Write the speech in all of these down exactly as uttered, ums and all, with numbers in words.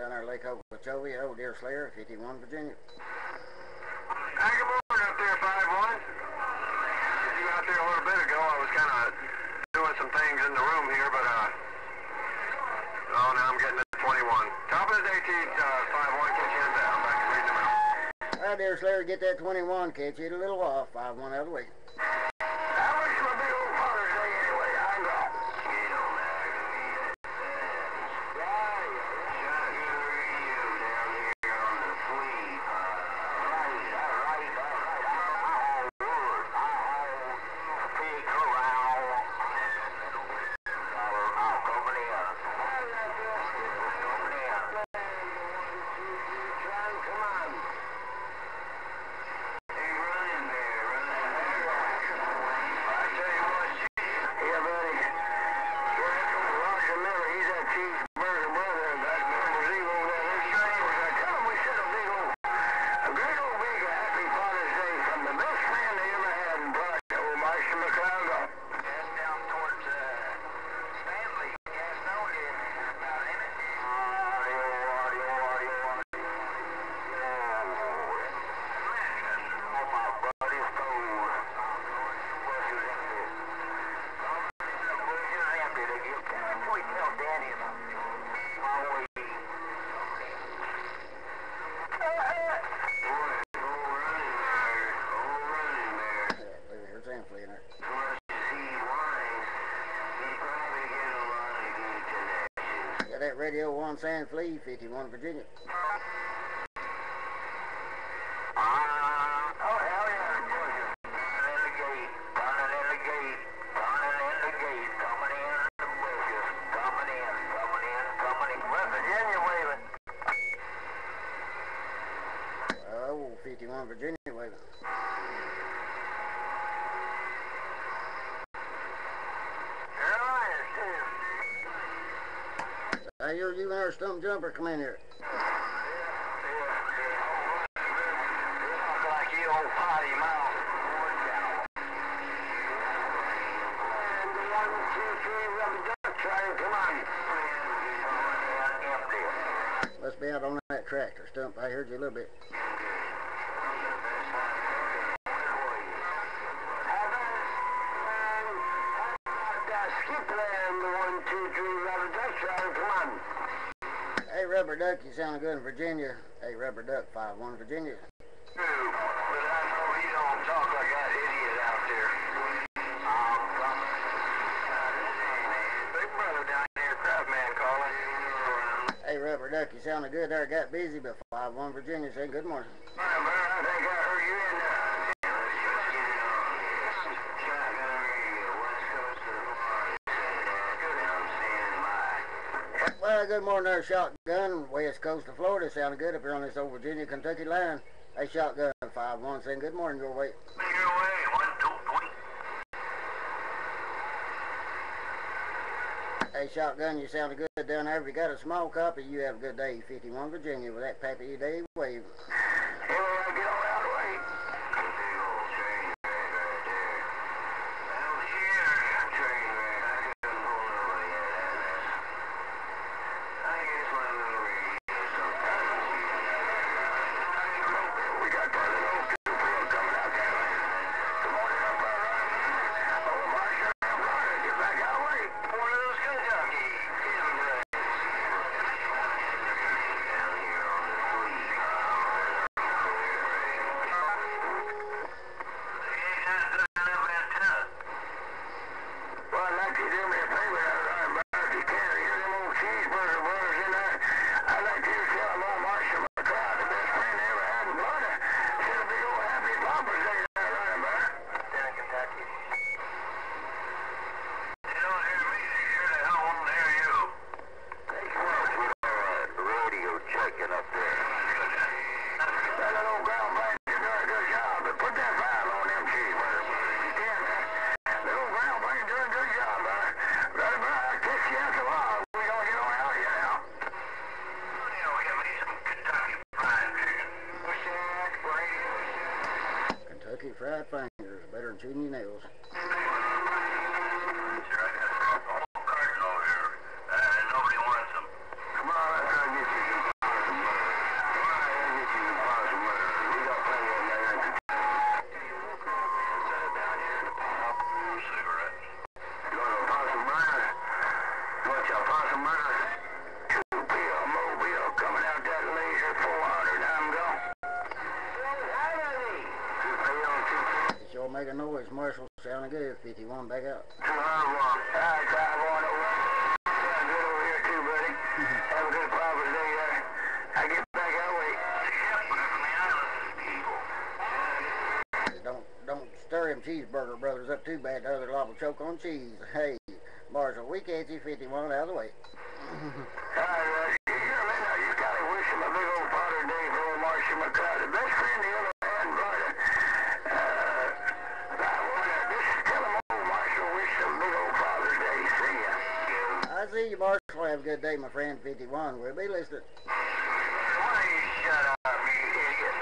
down there Lake Okeechobee, old Deerslayer, fifty-one, Virginia. Hey, good morning up there, five one. You got out there a little bit ago. I was kind of doing some things in the room here, but, uh, oh, now I'm getting to twenty-one. Top of the day, T, uh, five one, catch you in down. Back to reading them out. All right, Deerslayer, get that twenty-one, catch you in a little while, five one out of the way. How much of a big old Father's Day anyway? I know. That radio one sand flea, fifty-one, Virginia. Oh, fifty-one, Virginia waving. Hey, you're you and our stump jumper, come in here. Yeah, yeah. Like you old potty mouth. And the one, two, three, rubber duck trying, come on. Let's be out on that tractor, Stump. I heard you a little bit. Hey, Rubber Duck, you sound good in Virginia. Hey, Rubber Duck, five one, Virginia. But I know he don't talk like that idiot out there. Big brother down here, crab man calling. Hey, Rubber Duck, you sounded good there. Got busy, but five one, Virginia. Say good morning. All right, man, I think I heard you in there. Well, good morning there, Shotgun. West coast of Florida. Sounded good up here on this old Virginia, Kentucky line. Hey, Shotgun, five one, saying good morning your way. Your way, one, two, three. Hey, Shotgun, you sounded good down there. If you got a small copy, you have a good day. fifty-one, Virginia, with that Pappy Day wave. Fried fingers, better than chewing your nails. make a noise. Marshal sounding good. fifty-one back out. two hundred one. Alright, five one oh one. Sound good over here too, buddy. Have a good proper day there. I get back that way. Don't don't stir them cheeseburger brothers up too bad. The other lot will choke on cheese. Hey, Marshal, we catch you. fifty-one out of the way. Alright, you know, man, I just gotta wish him a big old Father's Day for old Marshal McCloud. The best friend he ever had, brother. Uh, I wanna just tell him old Marshal wish him big old Father's Day. See ya. I see you, Marshal. Have a good day, my friend. fifty-one. We'll be listening. Why you shut up, you idiot?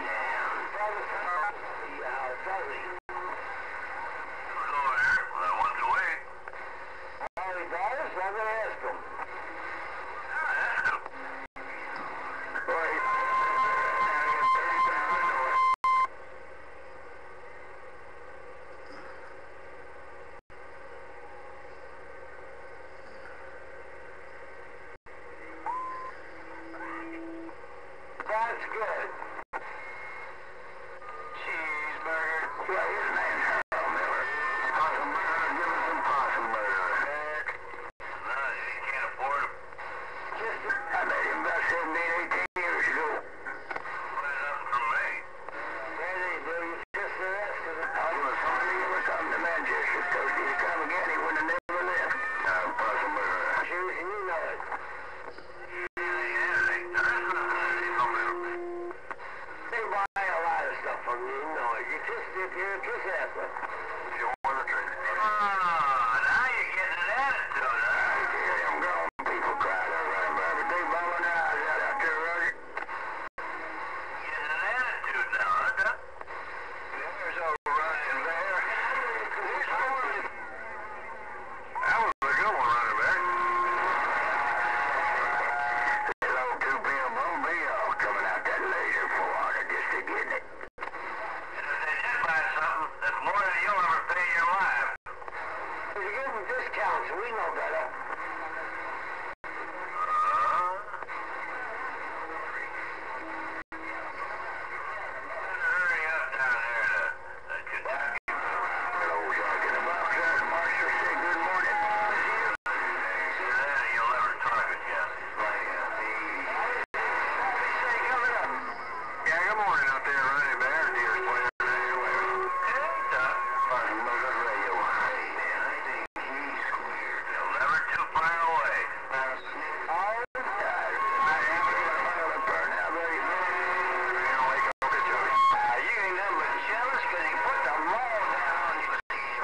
That's good. Cheeseburger. Yeah, his name's Harold Miller. Possum burger. Give us some possum burger. No, he can't afford them. Just, I made him about seventeen, eighteen years ago. What is up from me? Yeah, they do. You just the rest of it. I was somebody ever come to Manchester. Told you to come again. He wouldn't have never left. No, possum burger. Sure, you know it. They buy a lot of stuff from you, you know it. You kiss it, you're a kiss athlete. You want to drink it? Oh, now you're getting an attitude, huh? I hear them grown people cry. They're running by every day, bawling their eyes out out there, Roger. Getting an attitude now, huh, Doc? There's old Running Bear. There's one. That was a good one, Running Bear. Hello, two P M Bumblebee, all coming out that laser four hundred just to get it. And if they did buy something, that's more than you'll ever pay in your life. They're giving discounts, we know better. Uh-huh. Hurry up down there to, to Kentucky. Hello, talking about that. Marshal said good morning. Yeah, you'll never talk again. Yeah, good morning out there, Running Bear, deerslayer. Hey, Doc. Possum burger radio. Hey, man, I think he's squared. You're never too far away. Oh, God. I am going to burn out, buddy. You don't wake up, get you. You ain't nothing but jealous because he put the mall down on you.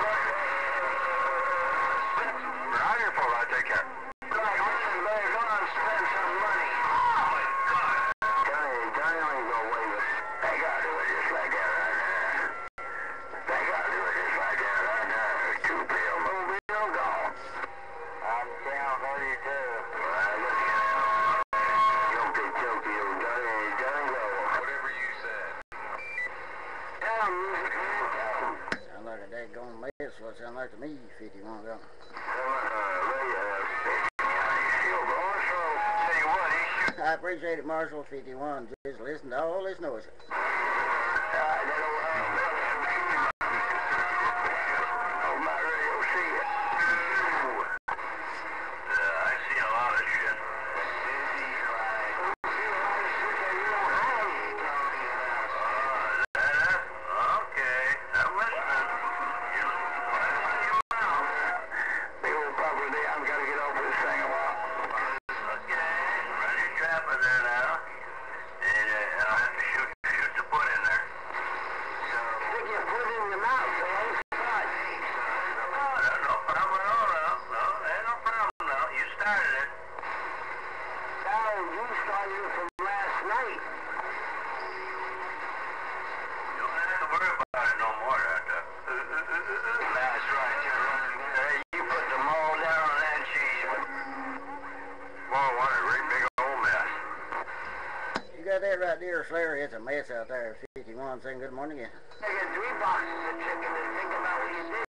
Roger, for I take care. Like Running Bear, go on and spend some money. Oh, my God. Johnny, Johnny ain't gonna wait it. They gotta do it just like that right there. They gotta do it just like that right there. Two pill mobile gone. I'm down thirty-two. Well, look at him. Guilty, guilty, old Johnny, Johnny go. Whatever you said. Down, music, man, down. Sound like a daggone mess. What sound like to me, fifty-one got. I appreciate it, Marshal. fifty-one. Just listen to all this noise. I see a lot of shit. Okay, I'm listening. Big old property, I've got to get over this thing a while. Okay, run your trapper there now. And uh, I'll have to shoot, shoot the foot in there. So, stick your foot in your mouth, so it's fine. No, no problem at all, no. No, ain't no problem, no. You started it. No, you started it from last night. You don't have to worry about it no more, Doctor. That's right, you're running there. You put the mold down on that cheese. Well, what a great big old mess. You got that right there, Slayer. It's a mess out there. fifty-one saying good morning again. Taking three boxes of chicken and think about what you did.